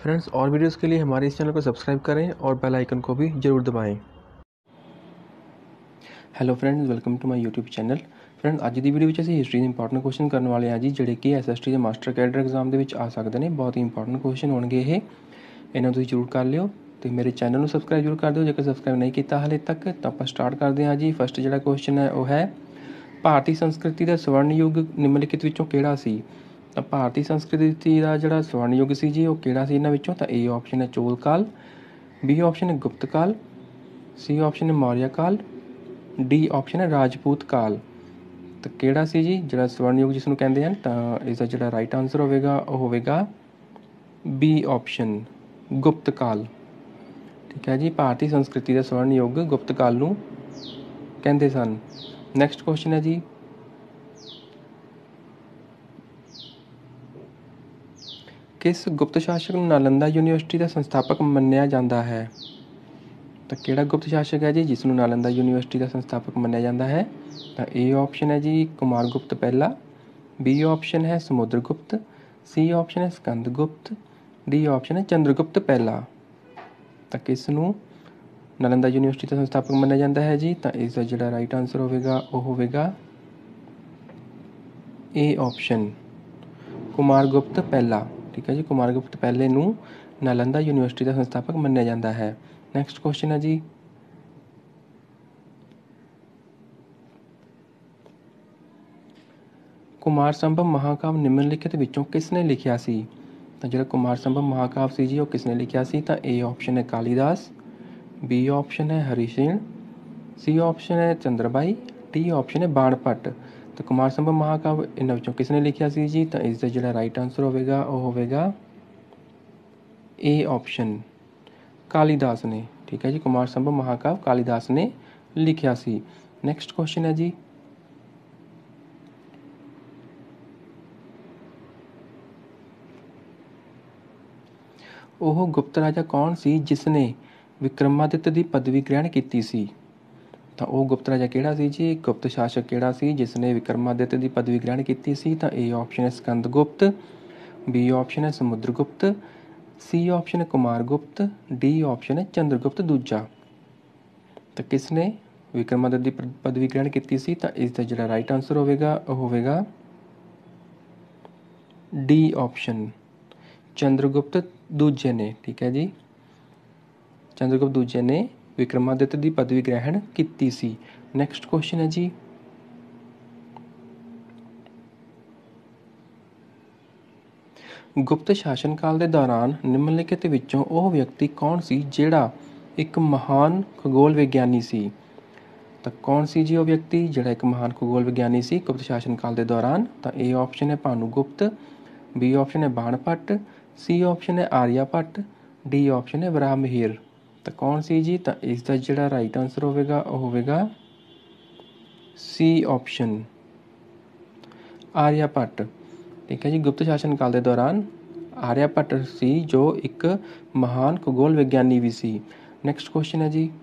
Friends, और videos के लिए हमारे इस चैनल को सब्सक्राइब करें और बेल आइकन को भी ज़रूर दबाएं। Hello friends, welcome to my YouTube channel. Friends, ਅੱਜ ਦੀ ਵੀਡੀਓ ਵਿੱਚ ਅਸੀਂ ਹਿਸਟਰੀ ਦੇ ਇੰਪੋਰਟੈਂਟ ਕੁਐਸਚਨ ਕਰਨ ਵਾਲੇ ਹਾਂ ਜੀ, ਜਿਹੜੇ ਕਿ ਐਸਐਸਟੀ ਦੇ ਮਾਸਟਰ ਕੈਡਰ ਐਗਜ਼ਾਮ ਦੇ ਵਿੱਚ ਆ ਸਕਦੇ ਨੇ। ਬਹੁਤ ਹੀ ਇੰਪੋਰਟੈਂਟ ਕੁਐਸਚਨ ਹੋਣਗੇ ਇਹ, ਇਹਨਾਂ ਨੂੰ ਤੁਸੀਂ ਜ਼ਰੂਰ ਕਰ ਲਿਓ ਤੇ ਮੇਰੇ ਚੈਨਲ ਨੂੰ ਸਬਸਕ੍ਰਾਈਬ ਜ਼ਰੂਰ ਕਰ ਦਿਓ ਜੇਕਰ ਸਬਸਕ੍ਰਾਈਬ ਨਹੀਂ ਕੀਤਾ ਹਾਲੇ ਤੱਕ। ਤਾਂ ਆਪਾਂ ਸਟਾਰਟ ਕਰਦੇ ਹਾਂ ਜੀ। ਫਸਟ ਜਿਹੜਾ ਕੁਐਸਚਨ ਹੈ ਉਹ ਹੈ, ਭਾਰਤੀ ਸੰਸਕ੍ਰਿਤੀ ਦਾ ਸਵਰਨ ਯੁੱਗ ਨਿਮਨਲਿਖਿਤ ਵਿੱਚੋਂ ਕਿਹੜਾ ਸੀ? ਤਾਂ ਭਾਰਤੀ ਸੰਸਕ੍ਰਿਤੀ ਦਾ ਜਿਹੜਾ ਸਵਰਨ ਯੁੱਗ ਸੀ ਜੀ ਉਹ ਕਿਹੜਾ ਸੀ ਇਹਨਾਂ ਵਿੱਚੋਂ? ਤਾਂ ਏ ਆਪਸ਼ਨ ਹੈ ਚੋਲ ਕਾਲ, ਬੀ ਆਪਸ਼ਨ ਹੈ ਗੁਪਤ ਕਾਲ, ਸੀ ਆਪਸ਼ਨ ਹੈ ਮੌਰਿਆ ਕਾਲ, ਡੀ ਆਪਸ਼ਨ ਹੈ ਰਾਜਪੂਤ ਕਾਲ। ਤਾਂ ਕਿਹੜਾ ਸੀ ਜੀ ਜਿਹੜਾ ਸਵਰਨ ਯੁੱਗ ਜਿਸ ਨੂੰ ਕਹਿੰਦੇ ਹਨ? ਤਾਂ ਇਸ ਦਾ ਜਿਹੜਾ ਰਾਈਟ ਆਨਸਰ ਹੋਵੇਗਾ ਉਹ ਹੋਵੇਗਾ ਬੀ ਆਪਸ਼ਨ ਗੁਪਤ ਕਾਲ। ਠੀਕ ਹੈ ਜੀ, ਭਾਰਤੀ ਸੰਸਕ੍ਰਿਤੀ ਦਾ ਸਵਰਨ ਯੁੱਗ ਗੁਪਤ ਕਾਲ ਨੂੰ ਕਹਿੰਦੇ ਸਨ। ਨੈਕਸਟ ਕੁਐਸਚਨ ਹੈ ਜੀ, ਕਿਸ ਗੁਪਤ ਸ਼ਾਸਕ ਨੂੰ ਨਾਲੰਦਾ ਯੂਨੀਵਰਸਿਟੀ ਦਾ ਸੰਸਥਾਪਕ ਮੰਨਿਆ ਜਾਂਦਾ ਹੈ? ਤਾਂ ਕਿਹੜਾ ਗੁਪਤ ਸ਼ਾਸਕ ਹੈ ਜੀ ਜਿਸ ਨੂੰ ਨਾਲੰਦਾ ਯੂਨੀਵਰਸਿਟੀ ਦਾ ਸੰਸਥਾਪਕ ਮੰਨਿਆ ਜਾਂਦਾ ਹੈ? ਤਾਂ ਏ ਆਪਸ਼ਨ ਹੈ ਜੀ ਕੁਮਾਰ ਗੁਪਤ ਪਹਿਲਾ, ਬੀ ਆਪਸ਼ਨ ਹੈ ਸਮੁੰਦਰ ਗੁਪਤ, ਸੀ ਆਪਸ਼ਨ ਹੈ ਸਕੰਦ ਗੁਪਤ, ਡੀ ਆਪਸ਼ਨ ਹੈ ਚੰਦਰਗੁਪਤ ਪਹਿਲਾ। ਤਾਂ ਕਿਸ ਨੂੰ ਨਾਲੰਦਾ ਯੂਨੀਵਰਸਿਟੀ ਦਾ ਸੰਸਥਾਪਕ ਮੰਨਿਆ ਜਾਂਦਾ ਹੈ ਜੀ? ਤਾਂ ਇਸ ਦਾ ਜਿਹੜਾ ਰਾਈਟ ਆਨਸਰ ਹੋਵੇਗਾ ਉਹ ਹੋਵੇਗਾ ਏ ਆਪਸ਼ਨ ਕੁਮਾਰ ਗੁਪਤ ਪਹਿਲਾ। ਠੀਕ ਹੈ ਜੀ, ਕੁਮਾਰ ਗੁਪਤ ਪਹਿਲੇ ਨੂੰ ਨਾਲੰਦਾ ਯੂਨੀਵਰਸਿਟੀ ਦਾ ਸੰਸਥਾਪਕ ਮੰਨਿਆ ਜਾਂਦਾ ਹੈ। ਨੈਕਸਟ ਕੁਐਸਚਨ ਹੈ ਜੀ, ਕੁਮਾਰ ਸੰਭਵ ਮਹਾਕਾਵ ਨਿਮਨਲਿਖਿਤ ਵਿੱਚੋਂ ਕਿਸ ਨੇ ਲਿਖਿਆ ਸੀ? ਤਾਂ ਜਿਹੜਾ ਕੁਮਾਰ ਸੰਭਵ ਮਹਾਕਾਵ ਸੀ ਜੀ ਉਹ ਕਿਸ ਨੇ ਲਿਖਿਆ ਸੀ? ਤਾਂ ਏ ਆਪਸ਼ਨ ਹੈ ਕਾਲੀਦਾਸ, ਬੀ ਆਪਸ਼ਨ ਹੈ ਹਰੀਸ਼ੇਨ, ਸੀ ਆਪਸ਼ਨ ਹੈ ਚੰਦਰਬਾਈ, ਡੀ ਆਪਸ਼ਨ ਹੈ ਬਾਣਭੱਟ। ਤਾਂ ਕੁਮਾਰ ਸੰਭਵ ਮਹਾਕਾਵ ਇਹਨਾਂ ਵਿੱਚੋਂ ਕਿਸ ਨੇ ਲਿਖਿਆ ਸੀ ਜੀ? ਤਾਂ ਇਸ ਦਾ ਜਿਹੜਾ ਰਾਈਟ ਆਨਸਰ ਹੋਵੇਗਾ ਉਹ ਹੋਵੇਗਾ ਏ ਆਪਸ਼ਨ ਕਾਲੀਦਾਸ ਨੇ। ਠੀਕ ਹੈ ਜੀ, ਕੁਮਾਰ ਸੰਭਵ ਮਹਾਕਾਵ ਕਾਲੀਦਾਸ ਨੇ ਲਿਖਿਆ ਸੀ। ਨੈਕਸਟ ਕੁਐਸਚਨ ਹੈ ਜੀ, ਉਹ ਗੁਪਤ ਰਾਜਾ ਕੌਣ ਸੀ ਜਿਸ ਨੇ ਵਿਕਰਮਾਦਿੱਤ ਦੀ ਪਦਵੀ ਗ੍ਰਹਿਣ ਕੀਤੀ ਸੀ? ਤਾਂ ਉਹ ਗੁਪਤ ਰਾਜਾ ਕਿਹੜਾ ਸੀ ਜੀ? ਗੁਪਤ ਸ਼ਾਸਕ ਕਿਹੜਾ ਸੀ ਜਿਸ ਨੇ ਵਿਕਰਮਾਦਿੱਤ ਦੀ ਪਦਵੀ ਗ੍ਰਹਿਣ ਕੀਤੀ ਸੀ? ਤਾਂ ਏ ਆਪਸ਼ਨ ਹੈ ਸਕੰਦ ਗੁਪਤ, ਬੀ ਆਪਸ਼ਨ ਹੈ ਸਮੁੰਦਰ ਗੁਪਤ, ਸੀ ਆਪਸ਼ਨ ਹੈ ਕੁਮਾਰ ਗੁਪਤ, ਡੀ ਆਪਸ਼ਨ ਹੈ ਚੰਦਰਗੁਪਤ ਦੂਜਾ। ਤਾਂ ਕਿਸ ਨੇ ਵਿਕਰਮਾਦਿੱਤ ਦੀ ਪਦਵੀ ਗ੍ਰਹਿਣ ਕੀਤੀ ਸੀ? ਤਾਂ ਇਸ ਦਾ ਜਿਹੜਾ ਰਾਈਟ ਆਨਸਰ ਹੋਵੇਗਾ ਉਹ ਹੋਵੇਗਾ ਡੀ ਆਪਸ਼ਨ ਚੰਦਰਗੁਪਤ ਦੂਜੇ ਨੇ। ਠੀਕ ਹੈ ਜੀ, ਚੰਦਰਗੁਪਤ ਦੂਜੇ ਨੇ ਵਿਕਰਮਾਦਿੱਤ ਦੀ ਪਦਵੀ ਗ੍ਰਹਿਣ ਕੀਤੀ ਸੀ। ਨੈਕਸਟ ਕੁਐਸਚਨ ਹੈ ਜੀ, ਗੁਪਤ ਸ਼ਾਸਨ ਕਾਲ ਦੇ ਦੌਰਾਨ ਨਿਮਨਲਿਖਿਤ ਵਿੱਚੋਂ ਉਹ ਵਿਅਕਤੀ ਕੌਣ ਸੀ ਜਿਹੜਾ ਇੱਕ ਮਹਾਨ ਖਗੋਲ ਵਿਗਿਆਨੀ ਸੀ? ਤਾਂ ਕੌਣ ਸੀ ਜੀ ਉਹ ਵਿਅਕਤੀ ਜਿਹੜਾ ਇੱਕ ਮਹਾਨ ਖਗੋਲ ਵਿਗਿਆਨੀ ਸੀ ਗੁਪਤ ਸ਼ਾਸਨ ਕਾਲ ਦੇ ਦੌਰਾਨ? ਤਾਂ ਏ ਆਪਸ਼ਨ ਹੈ ਭਾਨੂ ਗੁਪਤ, ਬੀ ਆਪਸ਼ਨ ਹੈ ਬਾਣਭੱਟ, ਸੀ ਆਪਸ਼ਨ ਹੈ ਆਰੀਆ ਭੱਟ, ਡੀ ਆਪਸ਼ਨ ਹੈ ਵਰਾਹ ਮਿਹਿਰ। ਤਾਂ ਕੌਣ ਸੀ ਜੀ? ਤਾਂ ਇਸ ਦਾ ਜਿਹੜਾ ਰਾਈਟ ਆਨਸਰ ਹੋਵੇਗਾ ਉਹ ਹੋਵੇਗਾ ਸੀ ਆਪਸ਼ਨ ਆਰੀਆ ਭੱਟ। ਠੀਕ ਹੈ ਜੀ, ਗੁਪਤ ਸ਼ਾਸਨ ਕਾਲ ਦੇ ਦੌਰਾਨ ਆਰੀਆ ਭੱਟ ਸੀ ਜੋ ਇੱਕ ਮਹਾਨ ਖਗੋਲ ਵਿਗਿਆਨੀ ਵੀ ਸੀ। ਨੈਕਸਟ ਕੁਐਸਚਨ ਹੈ ਜੀ,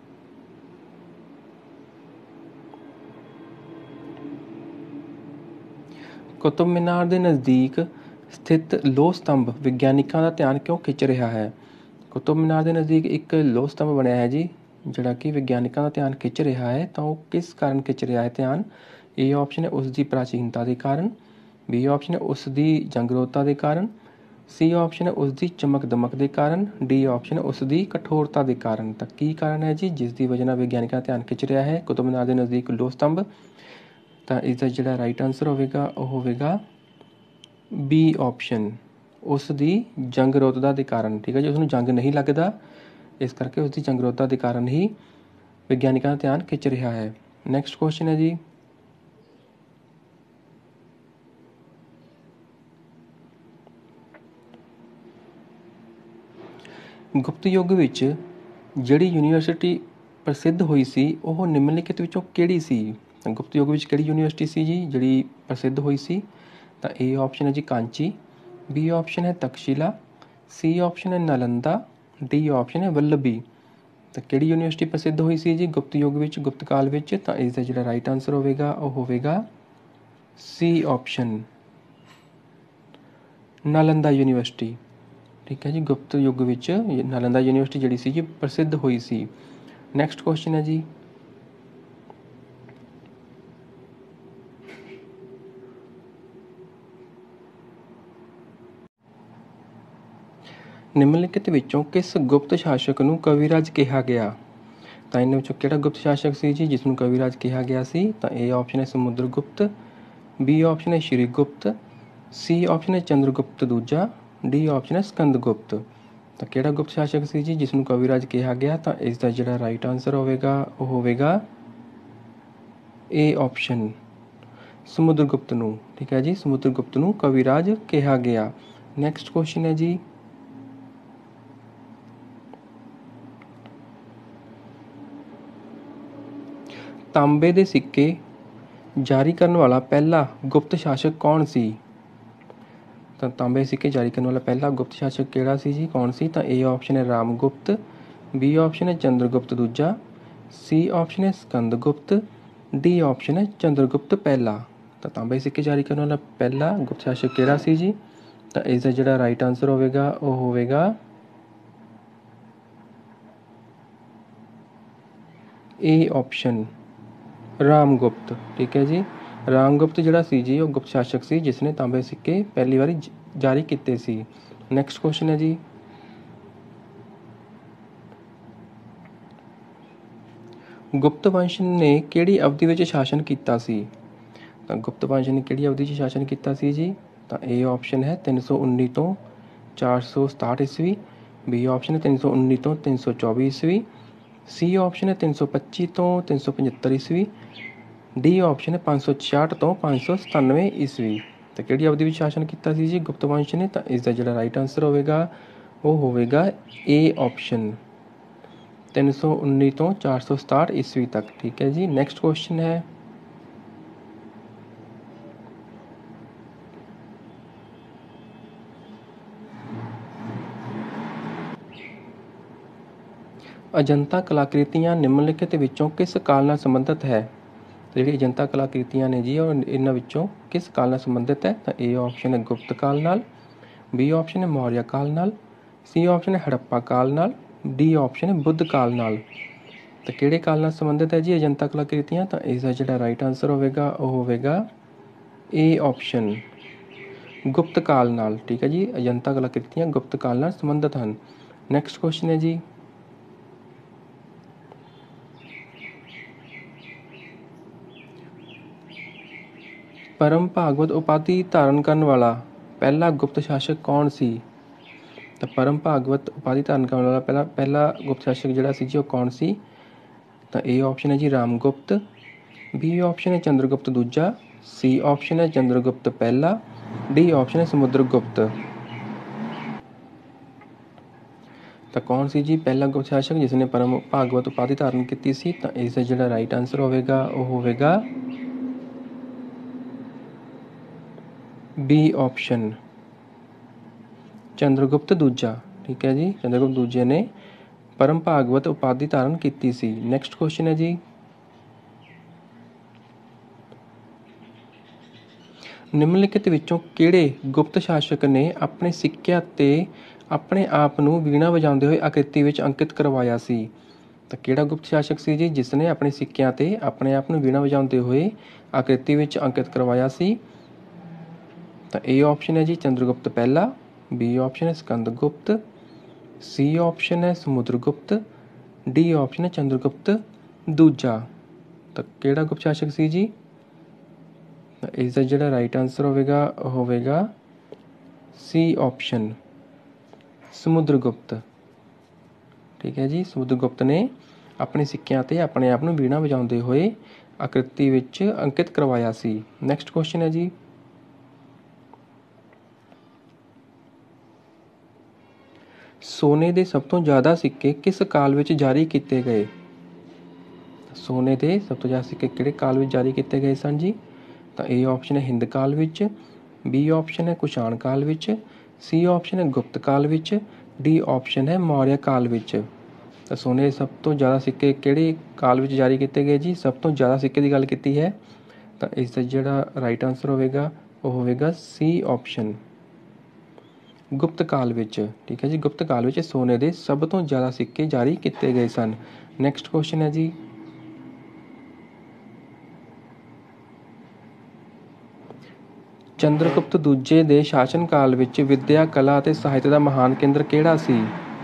ਕੁਤਬ ਮੀਨਾਰ ਦੇ ਨਜ਼ਦੀਕ ਸਥਿਤ ਲੋਹ ਸਤੰਭ ਵਿਗਿਆਨਿਕਾਂ ਦਾ ਧਿਆਨ ਕਿਉਂ ਖਿੱਚ ਰਿਹਾ ਹੈ? ਕੁਤਬ ਮੀਨਾਰ ਦੇ ਨਜ਼ਦੀਕ ਇੱਕ ਲੋਹ ਸਤੰਭ ਬਣਿਆ ਹੈ ਜੀ ਜਿਹੜਾ ਕਿ ਵਿਗਿਆਨਿਕਾਂ ਦਾ ਧਿਆਨ ਖਿੱਚ ਰਿਹਾ ਹੈ। ਤਾਂ ਉਹ ਕਿਸ ਕਾਰਨ ਖਿੱਚ ਰਿਹਾ ਹੈ ਧਿਆਨ? ਏ ਆਪਸ਼ਨ ਹੈ ਉਸ ਦੀ ਪ੍ਰਾਚੀਨਤਾ ਦੇ ਕਾਰਨ, ਬੀ ਆਪਸ਼ਨ ਹੈ ਉਸ ਦੀ ਜੰਗਰੋਧਤਾ ਦੇ ਕਾਰਨ, ਸੀ ਆਪਸ਼ਨ ਹੈ ਉਸ ਦੀ ਚਮਕ ਦਮਕ ਦੇ ਕਾਰਨ, ਡੀ ਆਪਸ਼ਨ ਹੈ ਉਸ ਦੀ ਕਠੋਰਤਾ ਦੇ ਕਾਰਨ। ਤਾਂ ਕੀ ਕਾਰਨ ਹੈ ਜੀ ਜਿਸ ਦੀ ਵਜ੍ਹਾ ਨਾਲ ਵਿਗਿਆਨਿਕਾਂ ਦਾ ਧਿਆਨ ਖਿੱਚ ਰਿਹਾ ਹੈ ਕੁਤਬ ਮੀਨਾਰ ਦੇ ਨਜ਼ਦੀਕ ਲੋਹ ਸਤੰਭ? ਤਾਂ ਇਸ ਦਾ ਜਿਹੜਾ ਰਾਈਟ ਆਨਸਰ ਹੋਵੇਗਾ ਉਹ ਹੋਵੇਗਾ ਬੀ ਆਪਸ਼ਨ ਉਸ ਦੀ ਜੰਗਰੋਧਤਾ ਦੇ ਕਾਰਨ। ਠੀਕ ਹੈ ਜੀ, ਉਸਨੂੰ ਜੰਗ ਨਹੀਂ ਲੱਗਦਾ, ਇਸ ਕਰਕੇ ਉਸ ਦੀ ਜੰਗਰੋਧਤਾ ਦੇ ਕਾਰਨ ਹੀ ਵਿਗਿਆਨਿਕਾਂ ਦਾ ਧਿਆਨ ਖਿੱਚ ਰਿਹਾ ਹੈ। ਨੈਕਸਟ ਕੁਐਸਚਨ ਹੈ ਜੀ, ਗੁਪਤ ਯੁੱਗ ਵਿੱਚ ਜਿਹੜੀ ਯੂਨੀਵਰਸਿਟੀ ਪ੍ਰਸਿੱਧ ਹੋਈ ਸੀ ਉਹ ਨਿਮਨਲਿਖਿਤ ਵਿੱਚੋਂ ਕਿਹੜੀ ਸੀ? ਗੁਪਤ ਯੁੱਗ ਵਿੱਚ ਕਿਹੜੀ ਯੂਨੀਵਰਸਿਟੀ ਸੀ ਜੀ ਜਿਹੜੀ ਪ੍ਰਸਿੱਧ ਹੋਈ ਸੀ? ਤਾਂ ਏ ਆਪਸ਼ਨ ਹੈ ਜੀ ਕਾਂਚੀ, ਬੀ ਆਪਸ਼ਨ ਹੈ ਤਕਸ਼ਿਲਾ, ਸੀ ਆਪਸ਼ਨ ਹੈ ਨਾਲੰਦਾ, ਡੀ ਆਪਸ਼ਨ ਹੈ ਵੱਲਭੀ। ਤਾਂ ਕਿਹੜੀ ਯੂਨੀਵਰਸਿਟੀ ਪ੍ਰਸਿੱਧ ਹੋਈ ਸੀ ਜੀ ਗੁਪਤ ਯੁੱਗ ਵਿੱਚ, ਗੁਪਤ ਕਾਲ ਵਿੱਚ? ਤਾਂ ਇਸ ਦਾ ਜਿਹੜਾ ਰਾਈਟ ਆਨਸਰ ਹੋਵੇਗਾ ਉਹ ਹੋਵੇਗਾ ਸੀ ਆਪਸ਼ਨ ਨਾਲੰਦਾ ਯੂਨੀਵਰਸਿਟੀ। ठीक है जी, गुप्त युग विच नालंदा यूनीवर्सिटी जिहड़ी सी जी प्रसिद्ध हुई सी। नैक्सट क्वेश्चन है जी, निम्नलिखित विचों किस गुप्त शासक नूं कविराज कहा गया? तो इन्हां विचों किहड़ा गुप्त शासक सी जी जिसनूं कविराज कहा गया सी? तो ए ऑप्शन है समुद्रगुप्त, बी ऑप्शन है श्रीगुप्त, सी ऑप्शन है चंद्रगुप्त दूजा, डी ऑप्शन है स्कंदगुप्त। तो किहड़ा गुप्त शासक सी जी जिसनूं कविराज कहा गया? तो इसका जिहड़ा राइट आंसर होवेगा वो होवेगा ए ऑप्शन समुद्रगुप्त नूं। ठीक है जी, समुद्रगुप्त नूं कविराज कहा गया। नैक्सट क्वेश्चन है जी, तांबे दे सिक्के जारी करने वाला पहला गुप्त शासक कौन सी? तो तांबे दे सिक्के जारी करने वाला पहला गुप्त शासक केड़ा सी जी, कौन सी? तो ए ऑप्शन है रामगुप्त, बी ऑप्शन है चंद्रगुप्त दूजा, सी ऑप्शन है स्कंदगुप्त, डी ऑप्शन है चंद्रगुप्त पहला। तो तांबे दे सिक्के जारी करने वाला पहला गुप्त शासक केड़ा सी जी? तो इसका जिहड़ा राइट आंसर होवेगा वो होवेगा ए ऑप्शन रामगुप्त। ठीक है जी, रामगुप्त जिहड़ा सी जी वो गुप्त शासक सी जिसने तांबे दे सिक्के पहली बारी जारी कीते सी। नैक्सट क्वेश्चन है जी, गुप्त वंश ने किहड़ी अवधि विच शासन कीता सी? तो गुप्त वंश ने किहड़ी अवधि च शासन कीता सी जी? तो ए ऑप्शन है 319 तो 467 ईस्वी, बी ऑप्शन है 319 तो 324 ईस्वी, सी ऑप्शन है 325 तो 375 ईस्वी, डी ऑप्शन है 566 तो 597 ईस्वी। तो किहड़ी अवधि विच शासन कीता सी जी गुप्त वंश ने? तो इसका जिहड़ा राइट आंसर होवेगा वो होवेगा ए ऑप्शन 319 तो 467 ईस्वी तक। ठीक है जी, नेक्स्ट क्वेश्चन है, अजंता कलाकृतियाँ निम्नलिखित विचों किस काल नाल संबंधित है? तो जिहड़ी अजंता कलाकृतियाँ ने जी और इन्हां विचों किस काल नाल संबंधित है? तो ए ऑप्शन है गुप्त काल नाल, बी ऑप्शन है मौर्य काल नाल, सी ऑप्शन है हड़प्पा काल नाल, डी ऑप्शन है बुद्ध काल नाल। तो किहड़े काल नाल संबंधित है जी अजंता कलाकृतियाँ? तो इसका जिहड़ा राइट आंसर होवेगा वो होवेगा ए ऑप्शन गुप्त काल नाल। ठीक है जी, अजंता कलाकृतियाँ गुप्त काल नाल संबंधित हैं। नैक्सट क्वेश्चन है जी, परम भागवत उपाधि धारण करने वाला पहला गुप्त शासक कौन सी? तो परम भागवत उपाधि धारण करने वाला पहला गुप्त शासक जिहड़ा सी जी वो कौन सी? तो ए ऑप्शन है जी रामगुप्त, बी ऑप्शन है चंद्रगुप्त दूजा, सी ऑप्शन है चंद्रगुप्त पहला, डी ऑप्शन है समुद्रगुप्त। तो कौन सी जी पहला गुप्त शासक जिसने परम भागवत उपाधि धारण की सी? तो इसका जिहड़ा राइट आंसर होवेगा वो होवेगा बी ऑप्शन चंद्रगुप्त दूजा। ठीक है जी, चंद्रगुप्त दूजे ने परम भागवत उपाधि धारण की सी। नैक्सट क्वेश्चन है जी, निम्नलिखित विचों किहड़े गुप्त शासक ने अपने सिक्किਆਂ ते अपने आप ਨੂੰ ਵੀਣਾ ਵਜਾਉਂਦੇ ਹੋਏ ਆਕ੍ਰਿਤੀ ਵਿੱਚ ਅੰਕਿਤ ਕਰਵਾਇਆ ਸੀ? ਤਾਂ ਕਿਹੜਾ ਗੁਪਤ ਸ਼ਾਸਕ ਸੀ ਜੀ ਜਿਸਨੇ ਆਪਣੇ ਸਿੱਕਿਆਂ ਤੇ ਆਪਣੇ ਆਪ ਨੂੰ ਵੀਣਾ ਵਜਾਉਂਦੇ ਹੋਏ ਆਕ੍ਰਿਤੀ ਵਿੱਚ ਅੰਕਿਤ ਕਰਵਾਇਆ ਸੀ? ਤਾਂ ए ऑप्शन है जी चंद्रगुप्त पहला, बी ऑप्शन है स्कंदगुप्त, सी ऑप्शन है समुद्रगुप्त, डी ऑप्शन है चंद्रगुप्त दूजा। ਤਾਂ ਕਿਹੜਾ ਗੁਪਤ ਸ਼ਾਸਕ ਸੀ ਜੀ? इसका जिहड़ा राइट आंसर होवेगा सी ऑप्शन समुद्रगुप्त। ठीक है जी, समुद्रगुप्त ने अपने सिक्किਆਂ ਤੇ ਆਪਣੇ ਆਪ ਨੂੰ ਵੀਣਾ ਵਜਾਉਂਦੇ ਹੋਏ ਆਕ੍ਰਿਤੀ ਵਿੱਚ ਅੰਕਿਤ ਕਰਵਾਇਆ ਸੀ। ਨੈਕਸਟ ਕੁਐਸਚਨ ਹੈ ਜੀ, सोने ਦੇ ਸਭ ਤੋਂ ਜ਼ਿਆਦਾ ਸਿੱਕੇ ਕਿਸ ਕਾਲ ਵਿੱਚ ਜਾਰੀ ਕੀਤੇ ਗਏ? सोने ਦੇ ਸਭ ਤੋਂ ਜ਼ਿਆਦਾ ਸਿੱਕੇ ਕਿਹੜੇ ਕਾਲ ਵਿੱਚ ਜਾਰੀ ਕੀਤੇ ਗਏ ਸਨ ਜੀ? ਤਾਂ ए ऑप्शन है हिंद काल विच, बी ऑप्शन है कुषाण काल विच, सी ऑप्शन है गुप्त काल विच, डी ऑप्शन है मौर्य काल विच। तो सोने सब तो ज़्यादा सिक्के किहड़े काल विच जारी किए गए जी? सब तो ज़्यादा सिक्के की गल की है तो इसका जिहड़ा राइट आंसर होवेगा वो होवेगा सी ऑप्शन ਗੁਪਤ ਕਾਲ ਵਿੱਚ, ਠੀਕ ਹੈ ਜੀ, ਗੁਪਤ ਕਾਲ ਵਿੱਚ ਸੋਨੇ ਦੇ ਸਭ ਤੋਂ ਜ਼ਿਆਦਾ ਸਿੱਕੇ ਜਾਰੀ ਕੀਤੇ ਗਏ ਸਨ। ਨੈਕਸਟ ਕੁਐਸਚਨ ਹੈ ਜੀ, ਚੰਦਰਗੁਪਤ ਦੂਜੇ ਦੇ ਸ਼ਾਸਨ ਕਾਲ ਵਿੱਚ ਵਿੱਦਿਆ, ਕਲਾ ਅਤੇ ਸਾਹਿਤ ਦਾ ਮਹਾਨ ਕੇਂਦਰ ਕਿਹੜਾ ਸੀ?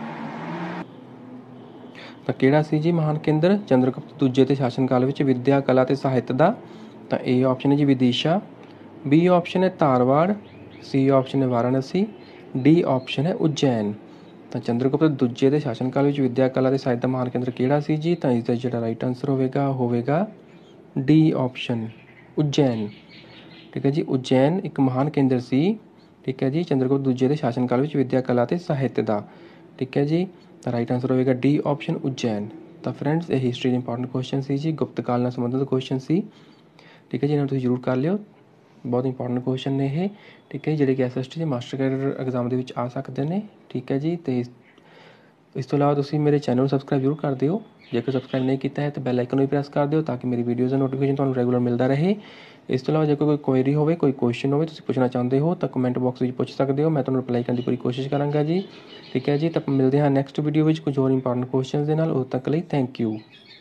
ਤਾਂ ਕਿਹੜਾ ਸੀ ਜੀ ਮਹਾਨ ਕੇਂਦਰ ਚੰਦਰਗੁਪਤ ਦੂਜੇ ਦੇ ਸ਼ਾਸਨ ਕਾਲ ਵਿੱਚ ਵਿੱਦਿਆ, ਕਲਾ ਅਤੇ ਸਾਹਿਤ ਦਾ? ਤਾਂ ਇਹ ਆਪਸ਼ਨ ਹੈ ਜੀ ਵਿਦਿਸ਼ਾ, ਬੀ ਆਪਸ਼ਨ ਹੈ ਧਾਰਵਾੜ, ਸੀ ਆਪਸ਼ਨ ਹੈ ਵਾਰਾਣਸੀ, ਡੀ ਆਪਸ਼ਨ ਹੈ ਉਜੈਨ। ਤਾਂ ਚੰਦਰਗੁਪਤ ਦੂਜੇ ਦੇ ਸ਼ਾਸਨ ਕਾਲ ਵਿੱਚ ਵਿੱਦਿਆ, ਕਲਾ ਅਤੇ ਸਾਹਿਤ ਦਾ ਮਹਾਨ ਕੇਂਦਰ ਕਿਹੜਾ ਸੀ ਜੀ? ਤਾਂ ਇਸਦਾ ਜਿਹੜਾ ਰਾਈਟ ਆਨਸਰ ਹੋਵੇਗਾ ਡੀ ਆਪਸ਼ਨ ਉਜੈਨ। ਠੀਕ ਹੈ ਜੀ, ਉਜੈਨ ਇੱਕ ਮਹਾਨ ਕੇਂਦਰ ਸੀ, ਠੀਕ ਹੈ ਜੀ, ਚੰਦਰਗੁਪਤ ਦੂਜੇ ਦੇ ਸ਼ਾਸਨ ਕਾਲ ਵਿੱਚ ਵਿੱਦਿਆ, ਕਲਾ ਅਤੇ ਸਾਹਿਤ ਦਾ। ਠੀਕ ਹੈ ਜੀ, ਤਾਂ ਰਾਈਟ ਆਨਸਰ ਹੋਵੇਗਾ ਡੀ ਆਪਸ਼ਨ ਉਜੈਨ। ਤਾਂ ਫਰੈਂਡਸ ਇਹ ਹਿਸਟਰੀ ਦੇ ਇੰਪੋਰਟੈਂਟ ਕੁਐਸਚਨ ਸੀ ਜੀ, ਗੁਪਤ ਕਾਲ ਨਾਲ ਸੰਬੰਧਿਤ ਕੁਐਸਚਨ ਸੀ। ਠੀਕ ਹੈ ਜੀ, ਇਹਨਾਂ ਨੂੰ ਤੁਸੀਂ ਜ਼ਰੂਰ ਕਰ ਲਿਓ, ਬਹੁਤ ਇੰਪੋਰਟੈਂਟ ਕੁਐਸਚਨ ਨੇ ਇਹ। ਠੀਕ ਹੈ, ਜਿਹੜੇ ਕਿ SST ਦੇ ਮਾਸਟਰ ਕੈਡਰ ਐਗਜ਼ਾਮ ਦੇ ਵਿੱਚ ਆ ਸਕਦੇ ਨੇ। ਠੀਕ ਹੈ ਜੀ, ਅਤੇ ਇਸ ਤੋਂ ਇਲਾਵਾ ਤੁਸੀਂ ਮੇਰੇ ਚੈਨਲ ਨੂੰ ਸਬਸਕ੍ਰਾਈਬ ਜ਼ਰੂਰ ਕਰ ਦਿਓ। ਜੇਕਰ ਸਬਸਕ੍ਰਾਈਬ ਨਹੀਂ ਕੀਤਾ ਹੈ ਤਾਂ ਬੈਲ ਆਈਕਨ ਨੂੰ ਵੀ ਪ੍ਰੈਸ ਕਰ ਦਿਓ ਤਾਂ ਕਿ ਮੇਰੀ ਵੀਡੀਓਜ਼ ਦਾ ਨੋਟੀਫਿਕੇਸ਼ਨ ਤੁਹਾਨੂੰ ਰੈਗੂਲਰ ਮਿਲਦਾ ਰਹੇ। ਇਸ ਤੋਂ ਇਲਾਵਾ ਜੇ ਕੋਈ ਕੁਐਰੀ ਹੋਵੇ, ਕੋਈ ਕੁਐਸਚਨ ਹੋਵੇ, ਤੁਸੀਂ ਪੁੱਛਣਾ ਚਾਹੁੰਦੇ ਹੋ ਤਾਂ ਕਮੈਂਟ ਬਾਕਸ ਵਿੱਚ ਪੁੱਛ ਸਕਦੇ ਹੋ, ਮੈਂ ਤੁਹਾਨੂੰ ਰਿਪਲਾਈ ਕਰਨ ਦੀ ਪੂਰੀ ਕੋਸ਼ਿਸ਼ ਕਰਾਂਗਾ ਜੀ। ਠੀਕ ਹੈ ਜੀ, ਤਾਂ ਮਿਲਦੇ ਹਾਂ ਨੈਕਸਟ ਵੀਡੀਓ ਵਿੱਚ ਕੁਝ ਹੋਰ ਇੰਪੋਰਟੈਂਟ ਕੁਐਸਚਨਸ ਦੇ ਨਾਲ। ਉਦੋਂ ਤੱਕ ਲਈ ਥੈਂਕ ਯੂ।